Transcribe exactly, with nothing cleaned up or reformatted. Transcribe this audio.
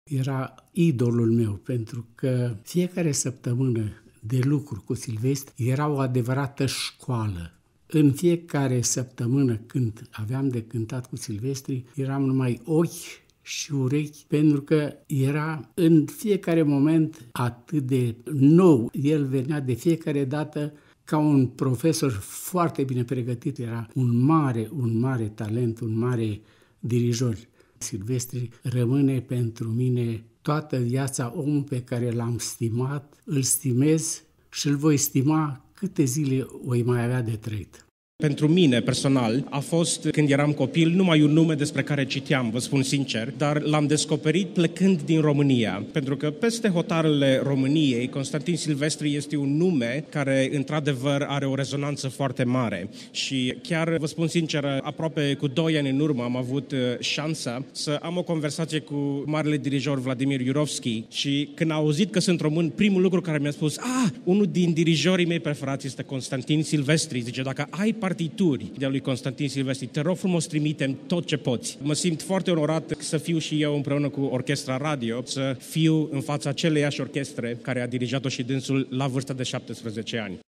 era idolul meu, pentru că fiecare săptămână de lucru cu Silvestri era o adevărată școală. În fiecare săptămână când aveam de cântat cu Silvestri, eram numai ochi și urechi, pentru că era în fiecare moment atât de nou. El venea de fiecare dată ca un profesor foarte bine pregătit, era un mare, un mare talent, un mare dirijor. Silvestri rămâne pentru mine toată viața omul pe care l-am stimat, îl stimez și îl voi stima câte zile o mai avea de trăit. Pentru mine, personal, a fost, când eram copil, numai un nume despre care citeam, vă spun sincer, dar l-am descoperit plecând din România. Pentru că peste hotarele României, Constantin Silvestri este un nume care, într-adevăr, are o rezonanță foarte mare. Și chiar, vă spun sincer, aproape cu doi ani în urmă am avut șansa să am o conversație cu marele dirijor Vladimir Jurovski și când a auzit că sunt român, primul lucru care mi-a spus, ah, unul din dirijorii mei preferați este Constantin Silvestri. Zice, dacă ai partituri de lui Constantin Silvestri, te rog frumos, trimitem tot ce poți. Mă simt foarte onorat să fiu și eu împreună cu Orchestra Radio, să fiu în fața aceleiași orchestre care a dirijat-o și dânsul la vârsta de șaptesprezece ani.